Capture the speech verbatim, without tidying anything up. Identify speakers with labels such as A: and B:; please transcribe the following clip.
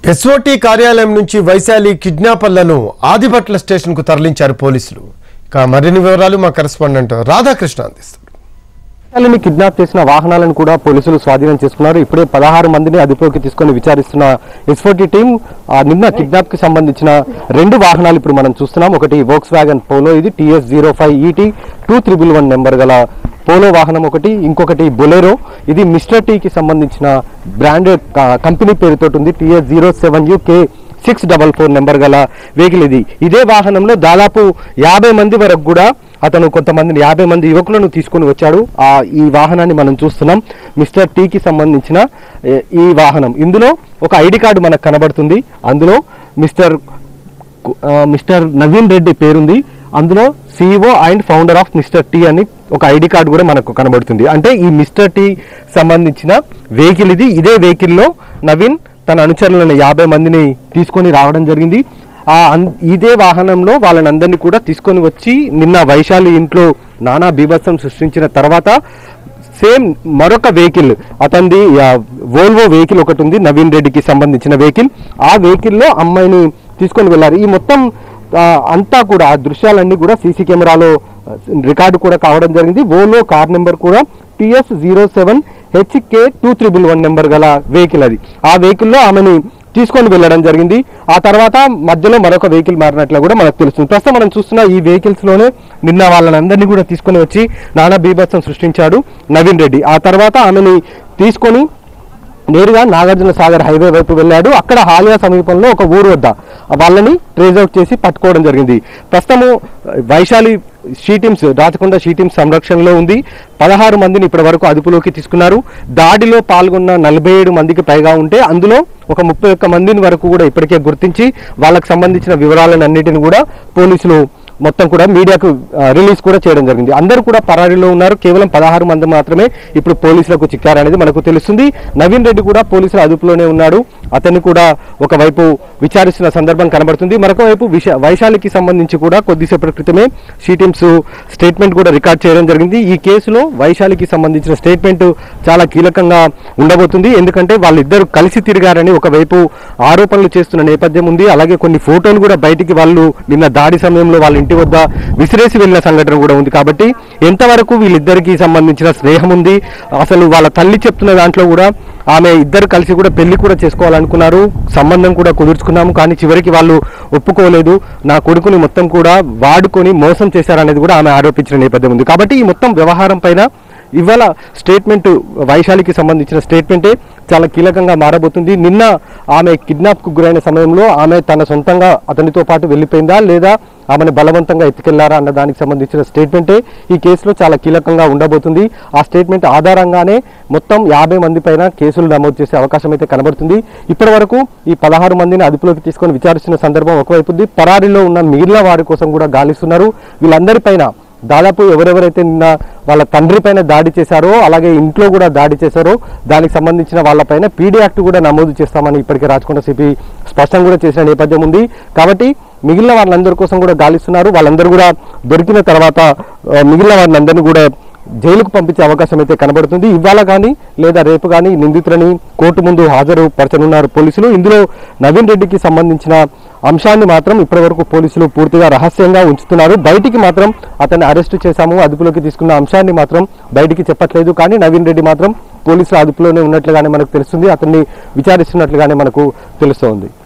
A: SOT కార్యాలయం నుంచి Vaishali కిడ్నాపర్లను Adibatla station కు తరలించారు పోలీసులు. ఇక మరిన్ని వివరాలు మా కరెస్పాండెంట్ రాధాకృష్ణ అందిస్తారు.
B: వైశాలిని కిడ్నాప్ చేసిన వాహనాలను కూడా పోలీసులు స్వాధీనం చేసుకున్నారు. ఇప్పుడే పదహారు మందిని అదుపులోకి తీసుకొని విచారిస్తున్న ఎస్ఓటీ టీం నిన్న కిడ్నాప్ కి సంబంధించిన రెండు వాహనాలు ఇప్పుడు మనం చూస్తున్నాం. ఒకటి వోక్స్ వ్యాగన్ పోలో, ఇది TS zero five ET two triple one number గల పోలో వాహనం ఒకటి, ఇంకొకటి బొలెరో, ఇది మిస్టర్ టీకి సంబంధించిన బ్రాండెడ్ కంపెనీ పేరుతో ఉంది. TS zero seven UK six double four number గల వెహికల్ ఇది. ఇదే వాహనంలో దాదాపు యాభై మంది వరకు కూడా అతను కొంతమందిని యాభై మంది యువకులను తీసుకుని వచ్చాడు. ఆ ఈ వాహనాన్ని మనం చూస్తున్నాం, మిస్టర్ టీకి సంబంధించిన ఈ వాహనం. ఇందులో ఒక ఐడి కార్డు మనకు కనబడుతుంది. అందులో మిస్టర్ మిస్టర్ నవీన్ రెడ్డి పేరుంది. అందులో CEO and founder of mister T అని ఒక ఐడి కార్డు కూడా మనకు కనబడుతుంది. అంటే ఈ మిస్టర్ టీ సంబంధించిన వెహికల్ ఇది. ఇదే వెహికల్లో నవీన్ తన అనుచరులను యాభై మందిని తీసుకొని రావడం జరిగింది. ఆ ఇదే వాహనంలో వాళ్ళని అందరినీ కూడా తీసుకొని వచ్చి నిన్న వైశాలి ఇంట్లో నానా బీభత్సం సృష్టించిన తర్వాత సేమ్ మరొక వెహికల్, అతనిది వోల్వో వెహికల్ ఒకటి ఉంది, నవీన్ రెడ్డికి సంబంధించిన వెహికల్. ఆ వెహికల్లో అమ్మాయిని తీసుకొని వెళ్ళారు. ఈ మొత్తం అంతా కూడా ఆ దృశ్యాలన్నీ కూడా సీసీ కెమెరాలో రికార్డు కూడా కావడం జరిగింది. వోల్వో కార్ నెంబర్ కూడా TS zero seven HK two triple one number గల వెహికల్ అది. ఆ వెహికల్లో ఆమెని తీసుకొని వెళ్ళడం జరిగింది. ఆ తర్వాత మధ్యలో మరొక వెహికల్ మారినట్లు కూడా మనకు తెలుస్తుంది. ప్రస్తుతం మనం చూస్తున్న ఈ వెహికల్స్ లోనే నిన్న వాళ్ళని అందరినీ కూడా తీసుకొని వచ్చి నానా బీభత్సం సృష్టించాడు నవీన్ రెడ్డి. ఆ తర్వాత ఆమెని తీసుకొని నేరుగా నాగార్జున సాగర్ హైవే వైపు వెళ్ళాడు. అక్కడ హాలియా సమీపంలో ఒక ఊరు వద్ద వాళ్ళని ట్రేస్ అవుట్ చేసి పట్టుకోవడం జరిగింది. ప్రస్తుతము Vaishali she teams, Rachakonda she teams సంరక్షణలో ఉంది. పదహారు మందిని ఇప్పటి వరకు అదుపులోకి తీసుకున్నారు. దాడిలో పాల్గొన్న నలభై ఏడు మందికి పైగా ఉంటే అందులో ఒక ముప్పై ఒక్క మందిని వరకు కూడా ఇప్పటికే గుర్తించి వాళ్ళకు సంబంధించిన వివరాలను అన్నిటిని కూడా పోలీసులు మొత్తం కూడా మీడియాకు రిలీజ్ కూడా చేయడం జరిగింది. అందరూ కూడా పరారీలో ఉన్నారు. కేవలం పదహారు మంది మాత్రమే ఇప్పుడు పోలీసులకు చిక్కారనేది మనకు తెలుస్తుంది. నవీన్ రెడ్డి కూడా పోలీసుల అదుపులోనే ఉన్నాడు. అతన్ని కూడా ఒకవైపు విచారిస్తున్న సందర్భం కనబడుతుంది. మరొక వైపు వైశాలికి సంబంధించి కూడా కొద్దిసేపటి క్రితమే షీ టీమ్స్ స్టేట్మెంట్ కూడా రికార్డ్ చేయడం జరిగింది. ఈ కేసులో వైశాలికి సంబంధించిన స్టేట్మెంట్ చాలా కీలకంగా ఉండబోతుంది. ఎందుకంటే వాళ్ళిద్దరు కలిసి తిరిగారని ఒకవైపు ఆరోపణలు చేస్తున్న నేపథ్యం ఉంది. అలాగే కొన్ని ఫోటోలు కూడా బయటికి వాళ్ళు నిన్న దాడి సమయంలో వాళ్ళ ఇంటి వద్ద విసిరేసి వెళ్ళిన సంఘటన కూడా ఉంది. కాబట్టి ఎంతవరకు వీళ్ళిద్దరికి సంబంధించిన స్నేహం ఉంది, అసలు వాళ్ళ తల్లి చెప్తున్న దాంట్లో కూడా ఆమె ఇద్దరు కలిసి కూడా పెళ్లి కూడా చేసుకోవాలనుకున్నారు, సంబంధం కూడా కుదుర్చుకున్నాము, కానీ చివరికి వాళ్ళు ఒప్పుకోలేదు, నా కొడుకుని మొత్తం కూడా వాడుకొని మోసం చేశారనేది కూడా ఆమె ఆరోపించిన నేపథ్యం ఉంది. కాబట్టి ఈ మొత్తం వ్యవహారం పైన ఇవాళ స్టేట్మెంట్, వైశాలికి సంబంధించిన స్టేట్మెంటే చాలా కీలకంగా మారబోతుంది. నిన్న ఆమె కిడ్నాప్కు గురైన సమయంలో ఆమె తన సొంతంగా అతనితో పాటు వెళ్ళిపోయిందా లేదా ఆమెను బలవంతంగా ఎత్తుకెళ్లారా అన్న దానికి సంబంధించిన స్టేట్మెంటే ఈ కేసులో చాలా కీలకంగా ఉండబోతుంది. ఆ స్టేట్మెంట్ ఆధారంగానే మొత్తం యాభై మంది పైన కేసులు నమోదు చేసే అవకాశం అయితే కనబడుతుంది. ఇప్పటి వరకు ఈ పదహారు మందిని అదుపులోకి తీసుకొని విచారిస్తున్న సందర్భం ఒకవైపు, పరారీలో ఉన్న మిగిలిన వారి కోసం కూడా గాలిస్తున్నారు. వీళ్ళందరిపైన దాదాపు ఎవరెవరైతే నిన్న వాళ్ళ తండ్రి పైన దాడి చేశారో, అలాగే ఇంట్లో కూడా దాడి చేశారో దానికి సంబంధించిన వాళ్ళపైన పీడీ యాక్ట్ కూడా నమోదు చేస్తామని ఇప్పటికే రాచకొండ సిపి స్పష్టం కూడా చేసిన నేపథ్యం ఉంది. కాబట్టి మిగిలిన వాళ్ళందరి కోసం కూడా గాలిస్తున్నారు. వాళ్ళందరూ కూడా దొరికిన తర్వాత మిగిలిన వాళ్ళందరినీ కూడా జైలుకు పంపించే అవకాశం అయితే కనబడుతుంది. ఇవాళ కానీ లేదా రేపు కానీ నిందితులని కోర్టు ముందు హాజరు పరచనున్నారు పోలీసులు. ఇందులో నవీన్ రెడ్డికి సంబంధించిన అంశాన్ని మాత్రం ఇప్పటి వరకు పోలీసులు పూర్తిగా రహస్యంగా ఉంచుతున్నారు. బయటికి మాత్రం అతన్ని అరెస్టు చేశాము, అదుపులోకి తీసుకున్న అంశాన్ని మాత్రం బయటికి చెప్పట్లేదు. కానీ నవీన్ రెడ్డి మాత్రం పోలీసుల అదుపులోనే ఉన్నట్లుగానే మనకు తెలుస్తుంది, అతన్ని విచారిస్తున్నట్లుగానే మనకు తెలుస్తోంది.